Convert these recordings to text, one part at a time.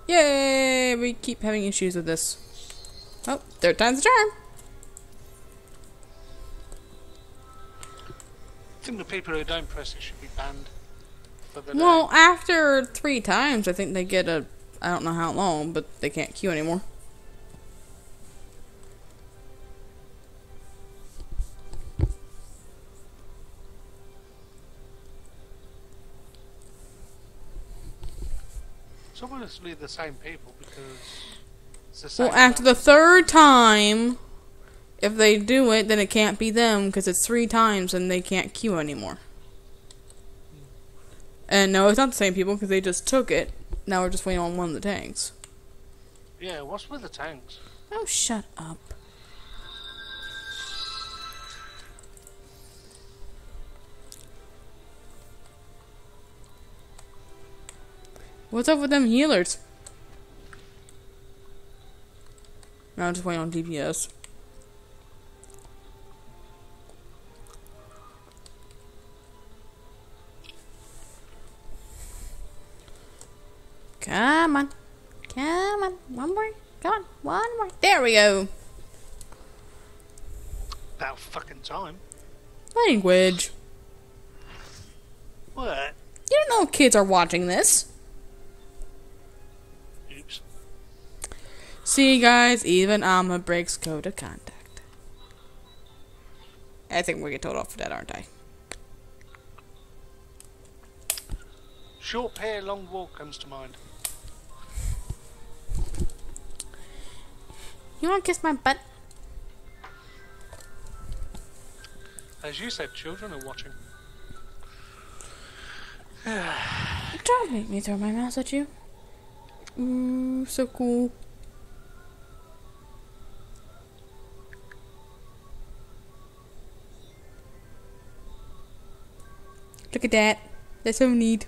Yay! We keep having issues with this. Oh, third time's the charm. I think the people who don't press it should be banned for the Well, day. after 3 times, I think they get a... I don't know how long, but they can't queue anymore. It's obviously the same people because it's the same. Well, after the 3rd time, if they do it, then it can't be them because it's 3 times and they can't queue anymore. And no, it's not the same people because they just took it. Now we're just waiting on one of the tanks. Yeah, what's with the tanks? Oh, shut up. What's up with them healers? No, I'm just waiting on DPS. Come on. Come on. One more. Come on. One more. There we go. About fucking time. Language. What? You don't know if kids are watching this. Oops. See, guys, even Alma breaks code of conduct. I think we get told off for that, aren't I? Short pair, long walk comes to mind. You want to kiss my butt? As you said, children are watching. Don't make me throw my mouse at you. Ooh, so cool. Look at that. That's so neat.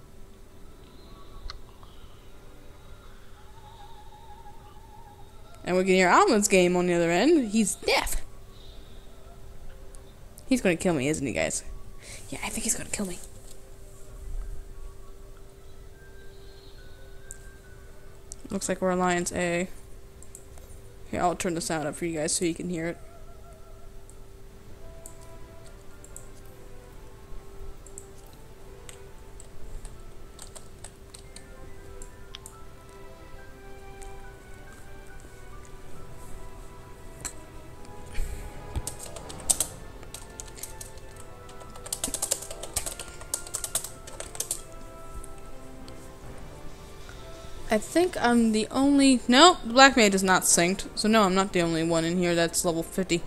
And we can hear Alma's game on the other end. He's deaf. He's gonna kill me, isn't he, guys? Yeah, I think he's gonna kill me. Looks like we're Alliance A. Here, I'll turn the sound up for you guys so you can hear it. I think I'm the only... Nope, Black Mage is not synced. So no, I'm not the only one in here that's level 50.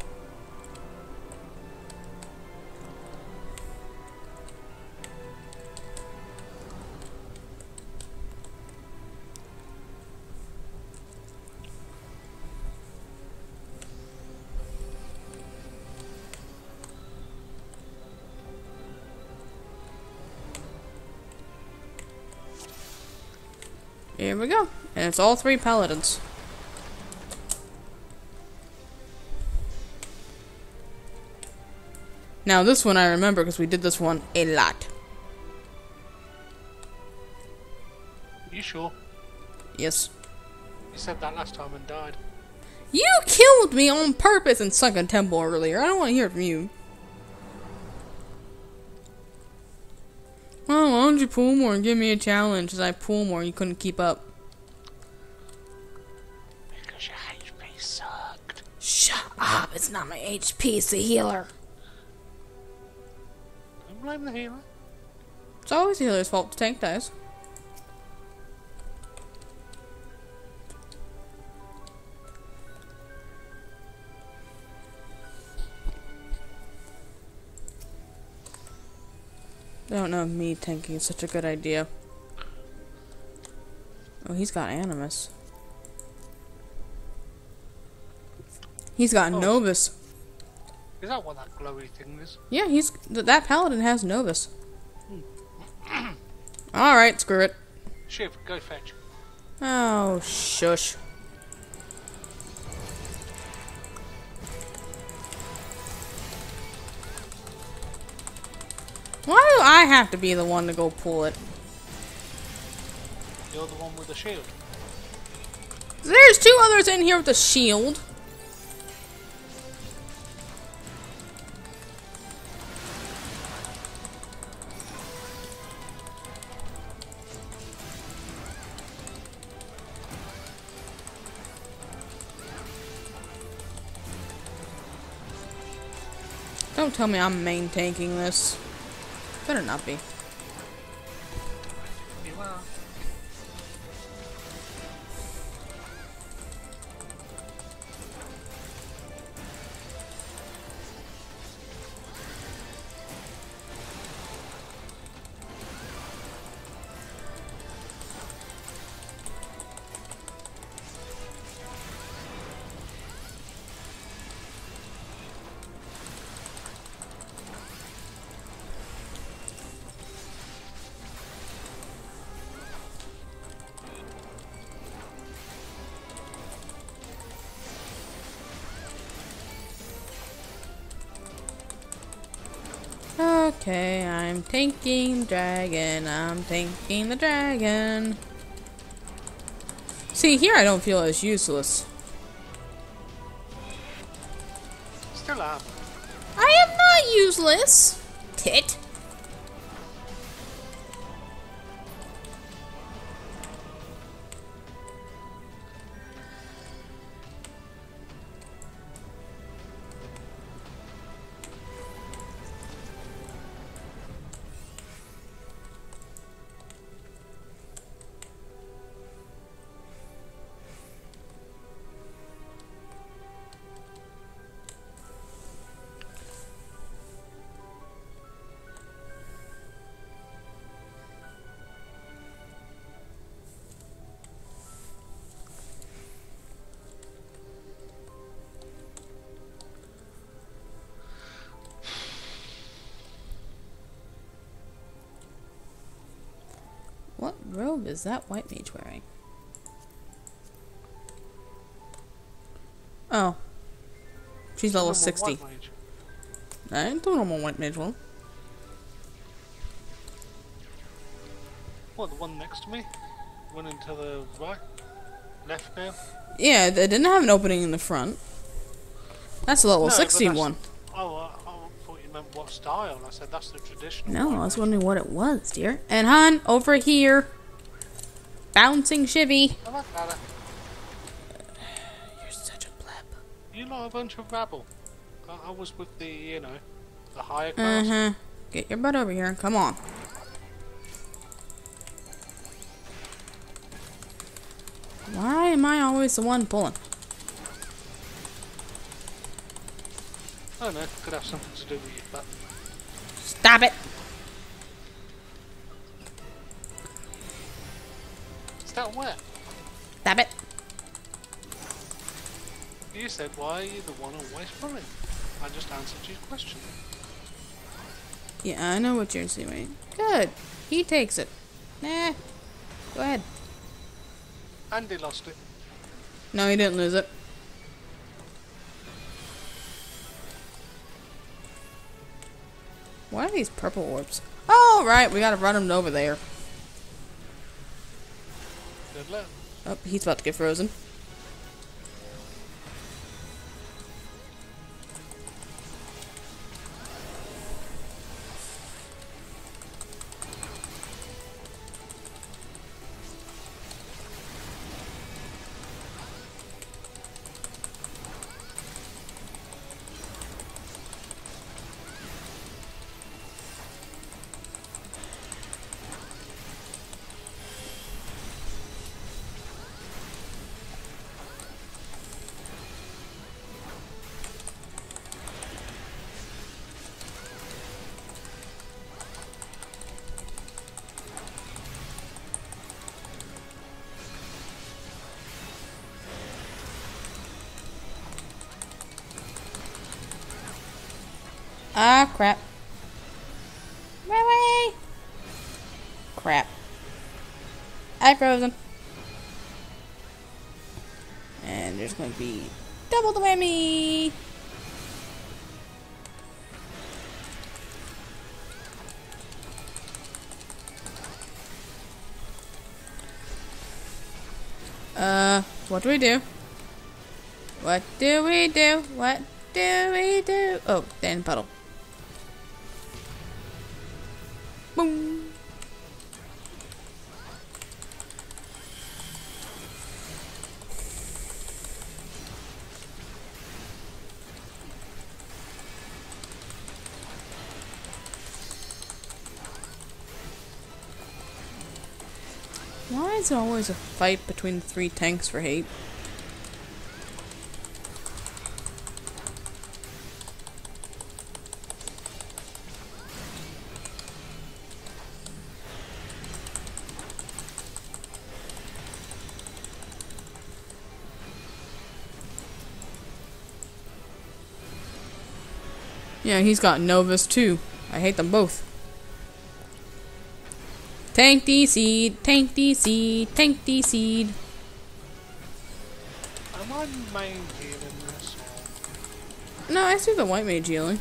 Here we go. And it's all 3 paladins. Now this one I remember because we did this one a lot. You sure? Yes. You said that last time and died. You killed me on purpose in Sunken Temple earlier. I don't want to hear it from you. Well, why don't you pull more and give me a challenge? As I pull more, you couldn't keep up. Because your HP sucked. Shut up! It's not my HP, it's the healer. Don't blame the healer. It's always the healer's fault the tank dies. I don't know if me tanking is such a good idea. Oh, he's got Animus. He's got Novus. Is that what that glowy thing is? Yeah, that paladin has Novus. Alright, screw it. Shiv, go fetch. Oh, shush. Why do I have to be the one to go pull it? You're the one with the shield. There's two others in here with a shield. Don't tell me I'm main tanking this. Better not be. You are. Okay, I'm tanking dragon. I'm tanking the dragon. See, here I don't feel as useless. Still am. I am not useless. Tit. What robe is that white mage wearing? Oh. She's level 60. I ain't the normal white mage one. What, the one next to me? One into the right? Left now? Yeah, they didn't have an opening in the front. That's a level No, but 60 that's- one. Oh, I thought you meant what style. I said that's the traditional. No, white I was mage. wondering what it was, dear. And hun, over here. Bouncing Shivy. I like that. You're such a pleb. You lot are a bunch of rabble. I was with the, you know, the higher class. Uh-huh. Get your butt over here. Come on. Why am I always the one pulling? I don't know, could have something to do with your butt. Stop it. Is that wet? Stop it. You said, why are you the one always pulling? I just answered your question. Yeah, I know what you're doing. Good. He takes it. Nah. Go ahead. Andy lost it. No, he didn't lose it. What are these purple orbs? Oh, right. We gotta run him over there. Good luck. Oh, he's about to get frozen. Ah, crap. Way. Crap. I frozen. And there's going to be double the whammy. What do we do? What do we do? What do we do? Oh, Dan puddle. Boom. Why is it always a fight between the 3 tanks for hate? Yeah, he's got Novus too. I hate them both. Tank D-Seed, Tank D-Seed, Tank D-Seed. Am I main healing this? No, I see the white mage healing.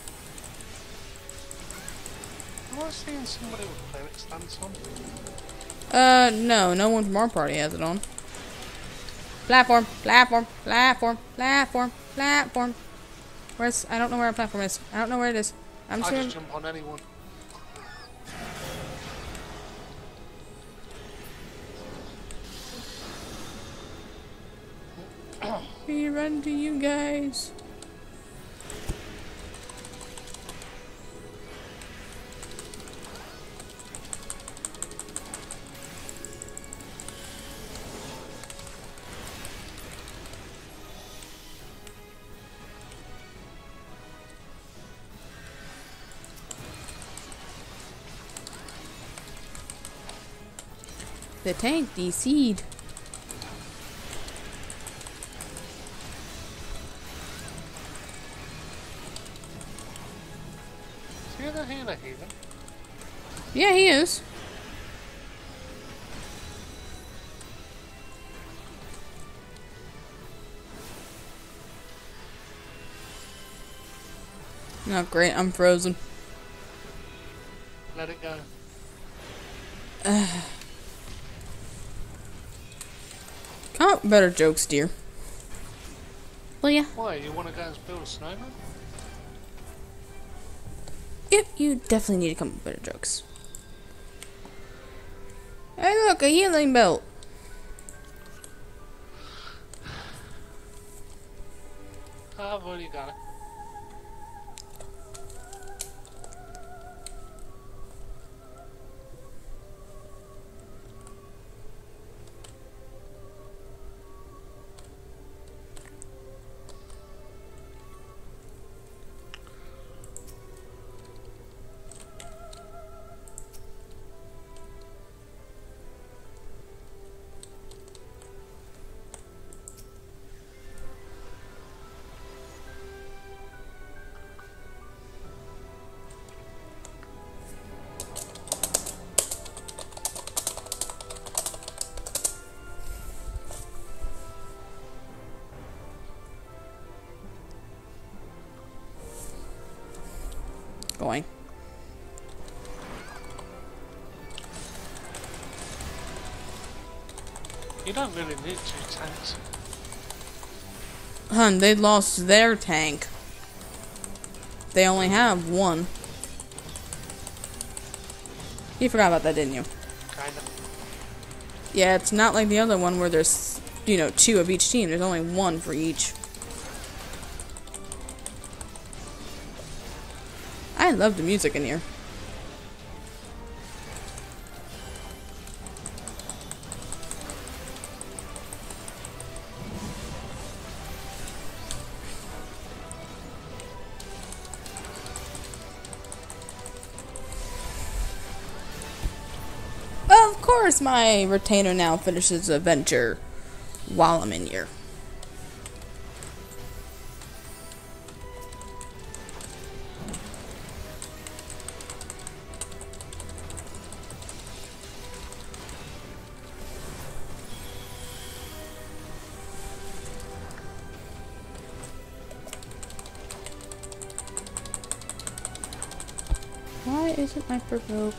Am I seeing somebody with cleric stance on? No one from our party has it on. Platform, platform, platform, platform, platform. Where's, I don't know where our platform is. I don't know where it is. I'm just I gonna... just jump on anyone. We run to you guys. The tank DC'd. See the healer healing? Yeah, he is. Oh, great, I'm frozen. Let it go. Come up with better jokes, dear. Will ya? Why, you want to go and build a snowman? Yep, you definitely need to come up with better jokes. Hey look, a healing belt. I've already got it. Going. You don't really need 2 tanks. Hun, they lost their tank. They only have 1. You forgot about that, didn't you? Kinda. Yeah, it's not like the other one where there's, 2 of each team. There's only 1 for each. I love the music in here. Of course, my retainer now finishes a venture while I'm in here. Why isn't my provoke?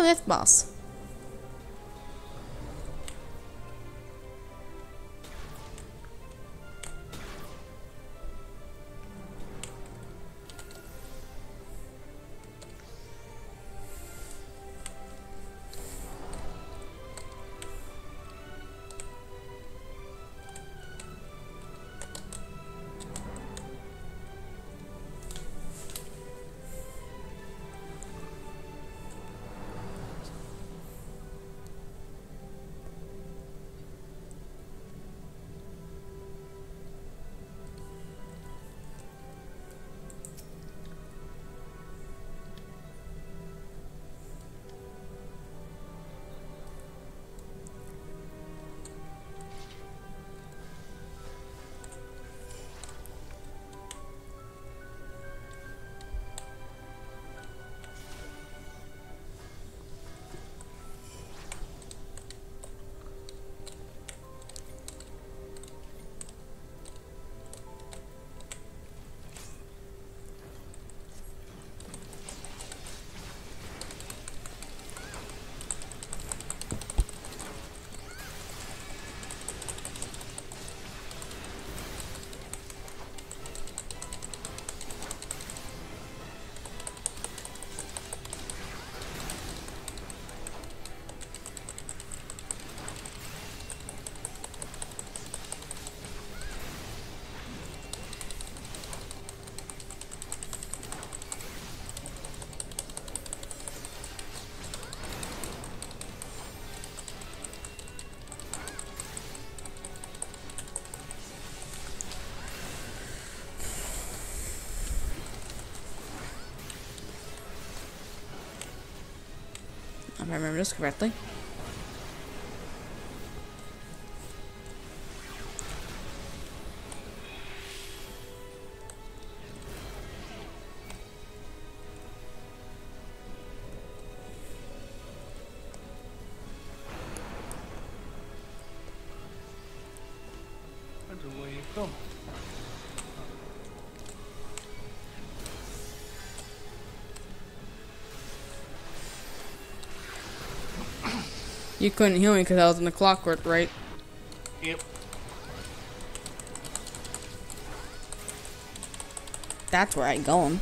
this boss. If I remember this correctly. I don't know where you've gone. You couldn't heal me because I was in the clockwork, right? Yep. That's where I going.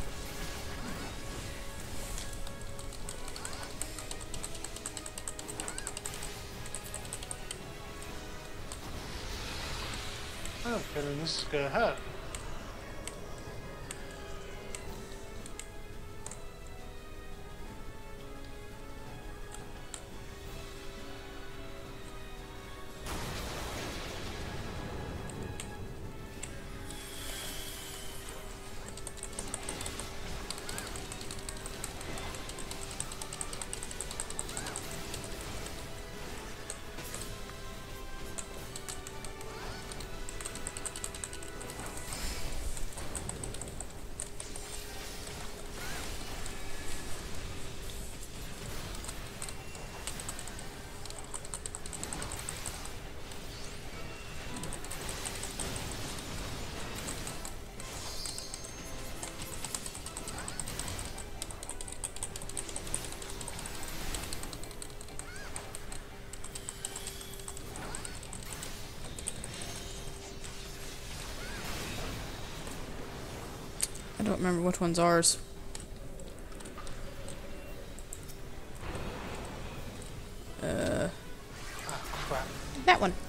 I'm feeling this is gonna hurt. I don't remember which one's ours. Oh crap. That one.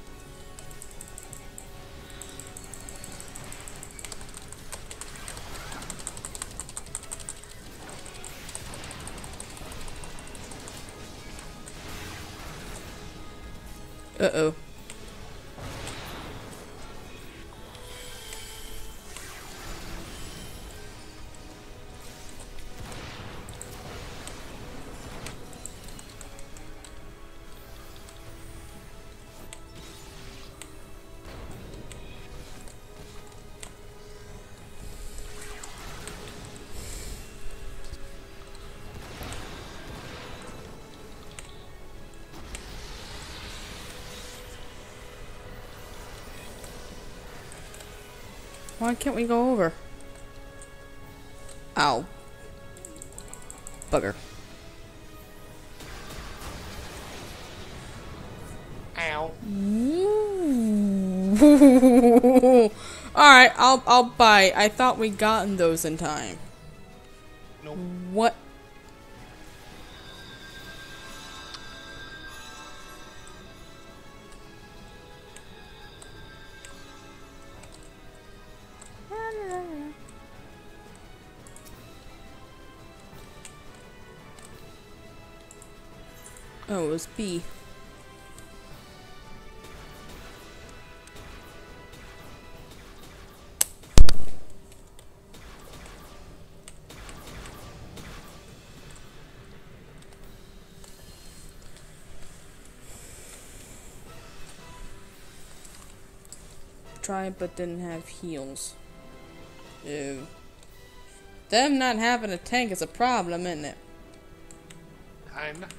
Uh-oh. Why can't we go over? Ow. Bugger. Ow. Ooh. Alright, I'll buy. I thought we'd gotten those in time. Nope. What? Oh, it was B. Tried but didn't have heals. Ew. Them not having a tank is a problem, isn't it? Kinda.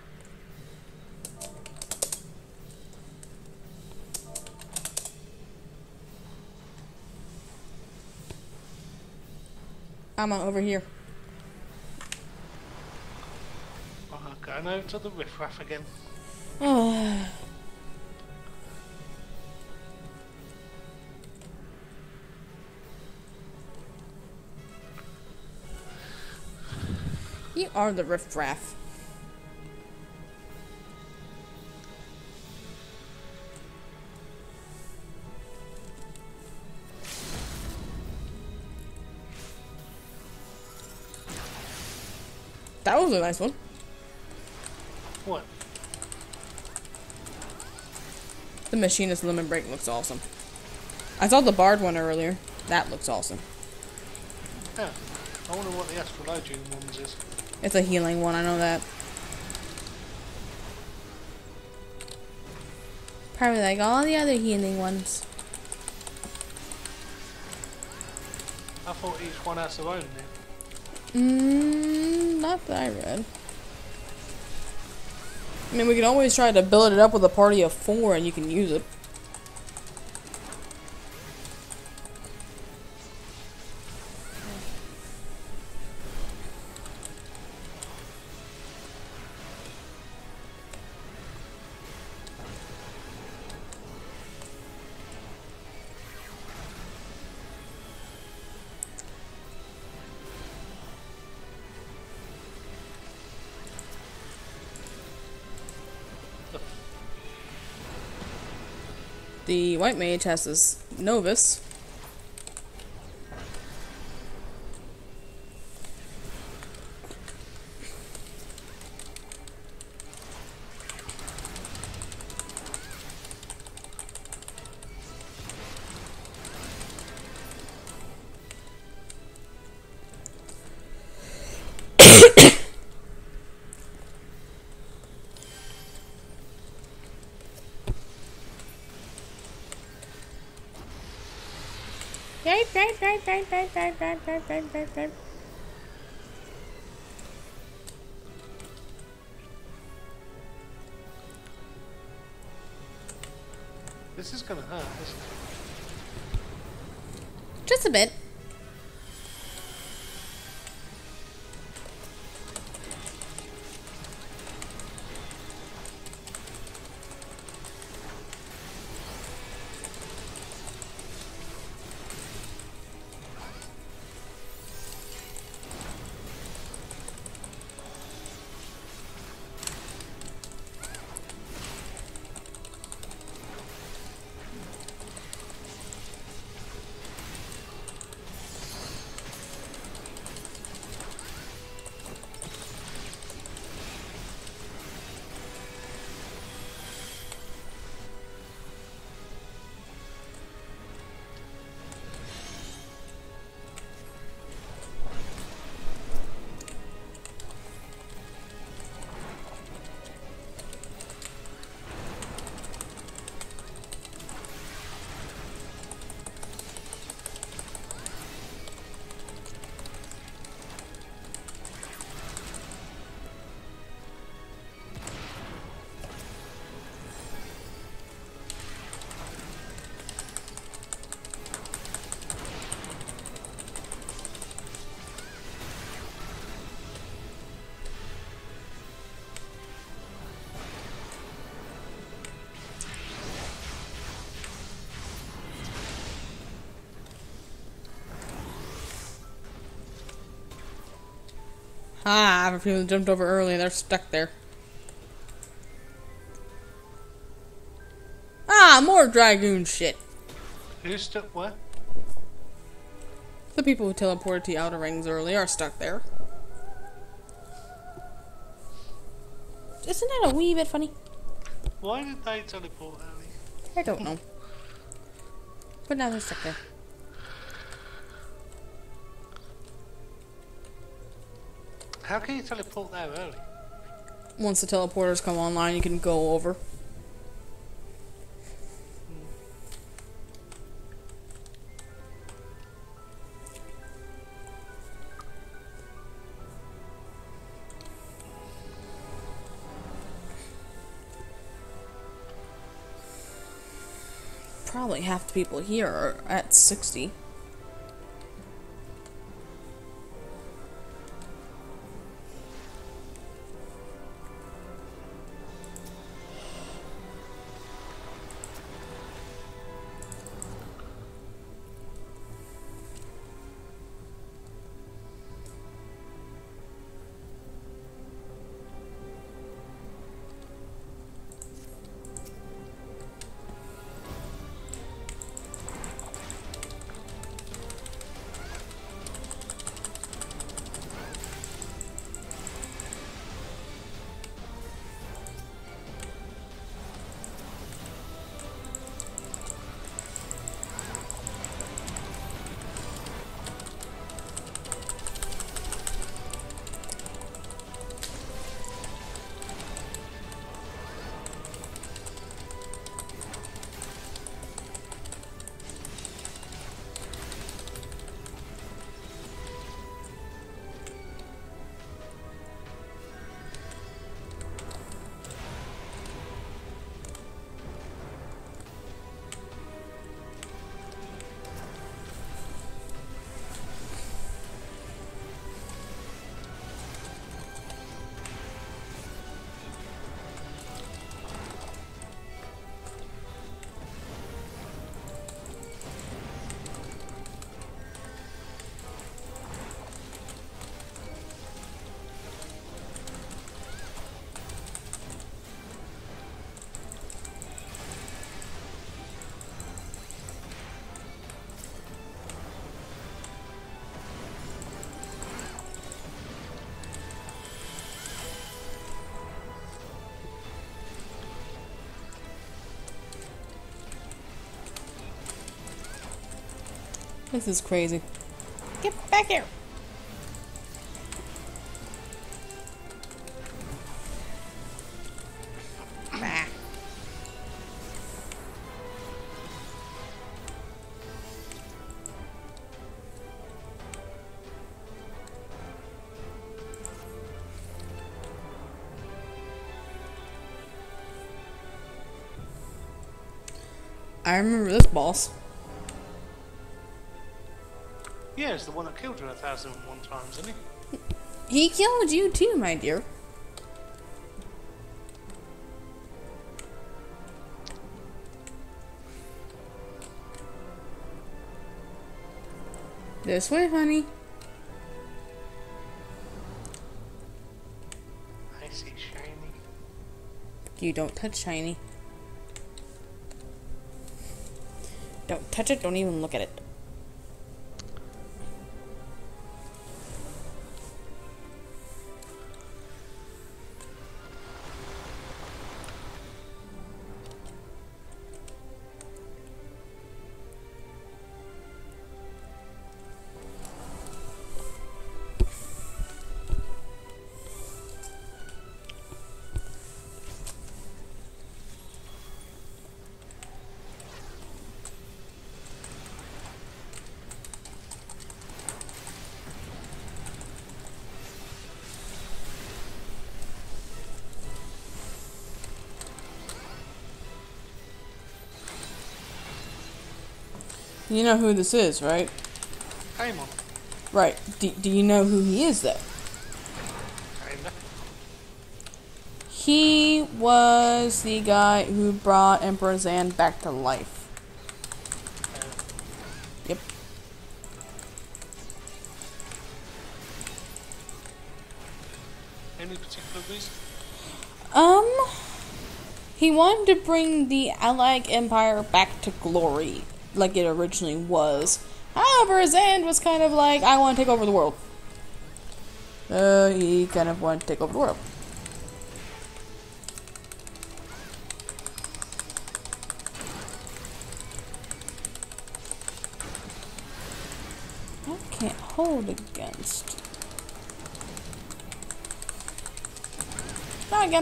I'm over here. Oh, going over to the riffraff again. Oh. You are the riffraff. That was a nice one. What? The machinist limit break looks awesome. I saw the barred one earlier. That looks awesome. Yeah. I wonder what the Astrologian ones is. It's a healing one, I know that. Probably like all the other healing ones. I thought each one has their own name. Not that I read. I mean, we can always try to build it up with a party of 4 and you can use it. The white mage has this Novus. This is gonna hurt, isn't it? Just a bit. Ah, for people who jumped over early, they're stuck there. Ah, more Dragoon shit. Who's stuck where? The people who teleported to Outer Rings early are stuck there. Isn't that a wee bit funny? Why did they teleport early? I don't know. But now they're stuck there. How can you teleport there early? Once the teleporters come online, you can go over. Probably half the people here are at 60. This is crazy. Get back here! Bah. I remember this boss. Yeah, it's the one that killed her 1,001 times, isn't he? He killed you too, my dear. This way, honey. I see shiny. You don't touch shiny. Don't touch it, don't even look at it. You know who this is, right? Paimon. Right. Do you know who he is, though? Kinda. He was the guy who brought Emperor Zan back to life. Yep. Any particular reason? Um, he wanted to bring the Allied Empire back to glory, like it originally was. However, Zand was kind of like, I want to take over the world. He kind of wanted to take over the world. I can't hold against. Not again.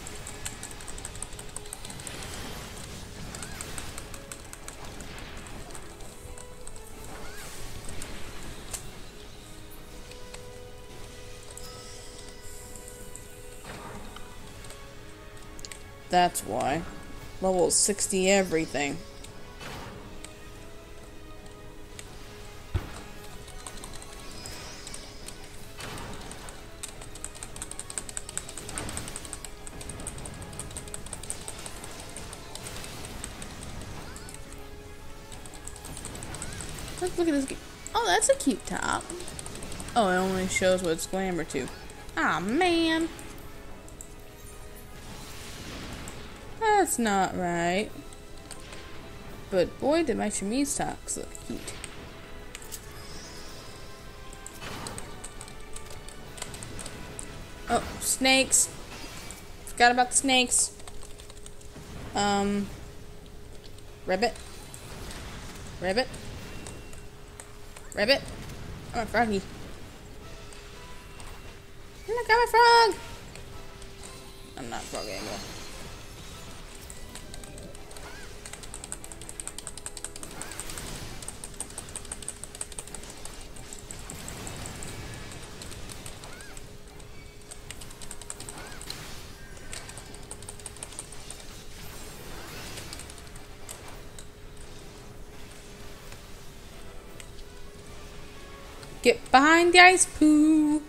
That's why. Level 60 everything. Let's look at this. Oh, that's a cute top. Oh, it only shows what it's glamour to. Ah, man. That's not right. But boy, did my chemise socks look cute. Oh, snakes. Forgot about the snakes. Ribbit. Ribbit. Ribbit. Oh, a froggy. Look, I'm a frog! I'm not a frog anymore. Get behind the ice poo!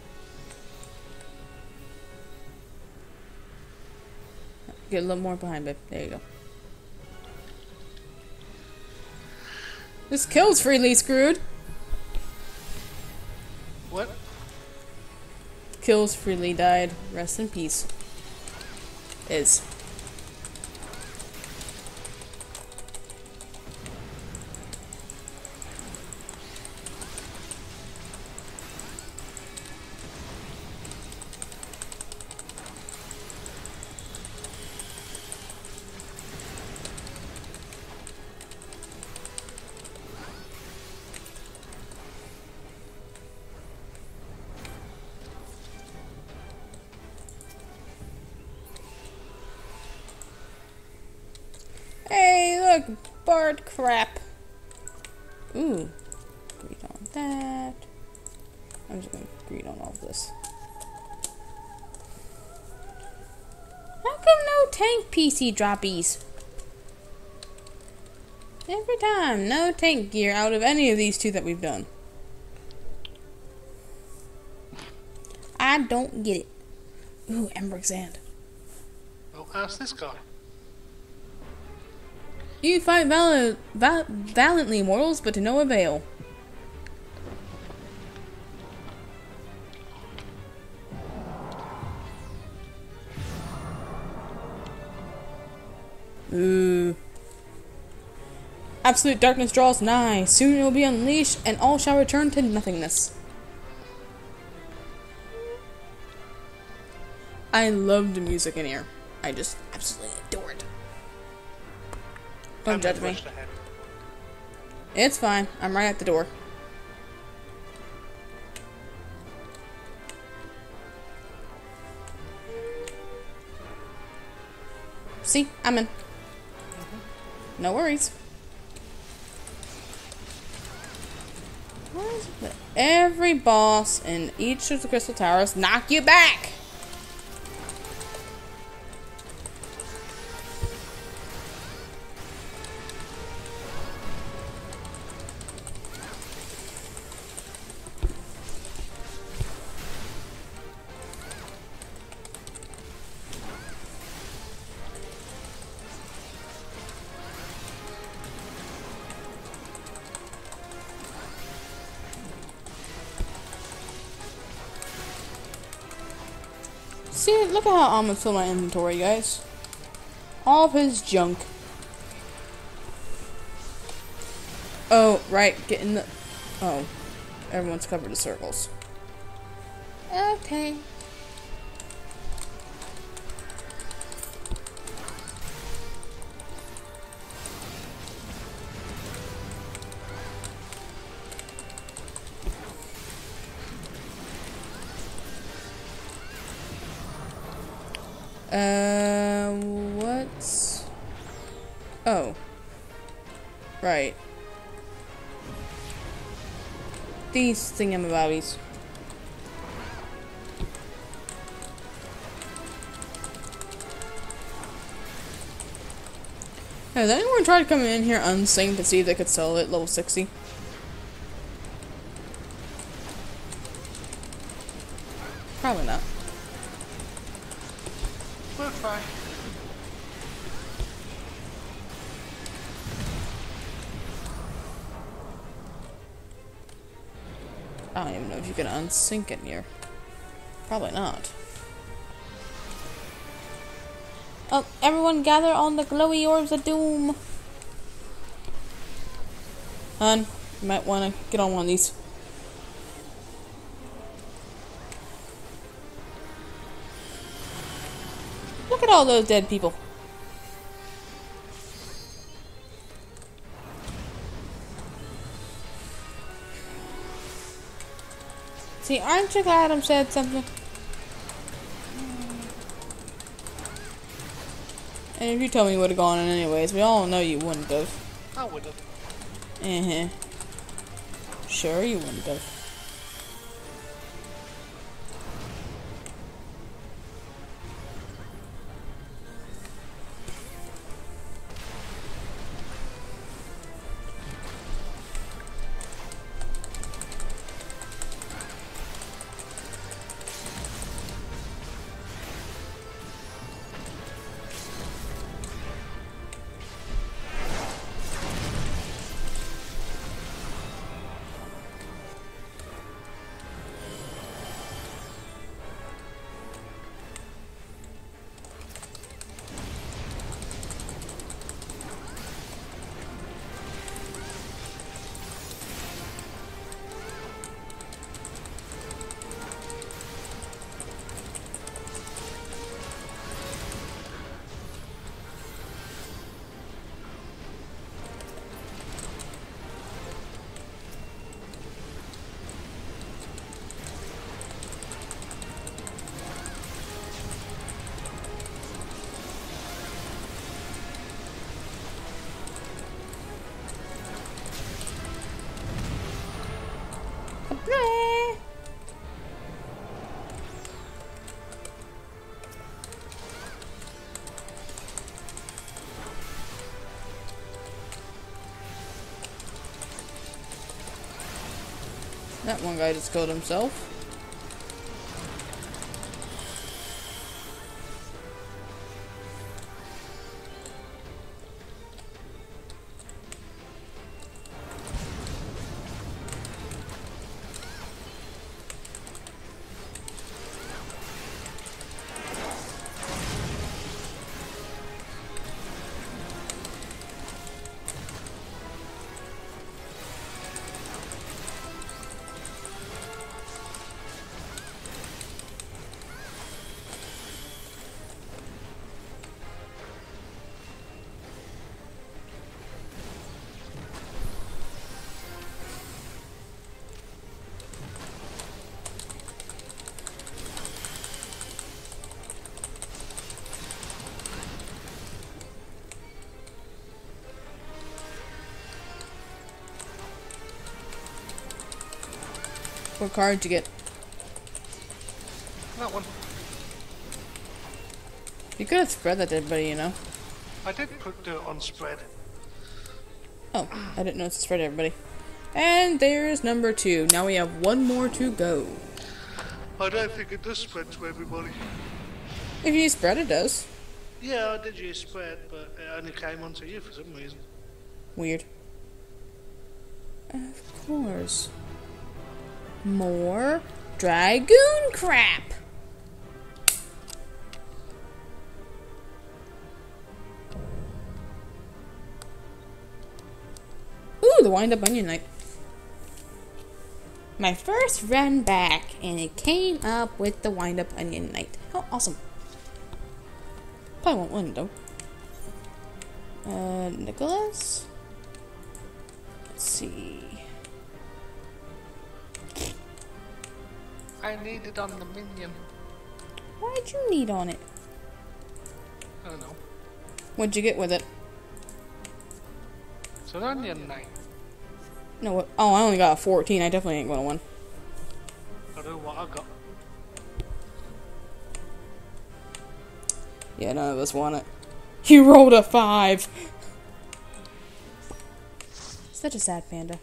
Get a little more behind, babe. There you go. This kill's freely screwed. What? Kills freely died. Rest in peace. Is. Hey, look, Bard crap. Ooh, greed on that. I'm just gonna greed on all of this. How come no tank PC droppies? Every time, no tank gear out of any of these two that we've done. I don't get it. Ooh, Ember Sand. Well, ask this guy. You fight valiantly, mortals, but to no avail. Ooh. Absolute darkness draws nigh. Soon it will be unleashed, and all shall return to nothingness. I love the music in here. I just absolutely adore it. Don't judge me. It's fine. I'm right at the door. See? I'm in. No worries. Why is it that every boss in each of the crystal towers knock you back? See, look at how I'm gonna fill my inventory, guys. All of his junk. Oh, right, get in the... Oh, everyone's covered in circles. Okay. What's... Oh. Right. These thingamabobbies. Has anyone tried coming in here unsynced to see if they could sell it level 60? Probably not. We'll try. I don't even know if you can unsync in here. Probably not. Oh, everyone gather on the glowy orbs of doom. Hun, you might want to get on one of these. Look at all those dead people. See, aren't you glad I said something? And if you told me you would have gone in anyways, we all know you wouldn't have. I would have. Uh-huh. Sure you wouldn't have. That one guy just killed himself. What card did you get? That one. You could have spread that to everybody, you know. I did put it on spread. Oh, I didn't know it's spread to everybody. And there's number 2. Now we have one more to go. I don't think it does spread to everybody. If you spread, it does. Yeah, I did use spread, but it only came onto you for some reason. Weird. Of course. More dragoon crap. the wind-up onion knight. My first run back, and it came up with the wind-up onion knight. How awesome. Probably won't win, though. Nicholas? Let's see. I need it on the minion. Why'd you need on it? I don't know. What'd you get with it? It's an onion knight. No, what? Oh, I only got a 14. I definitely ain't gonna win. I don't know what I got. Yeah, none of us won it. You rolled a 5. Such a sad panda.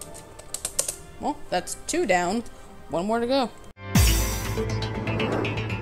Well, that's 2 down. 1 more to go.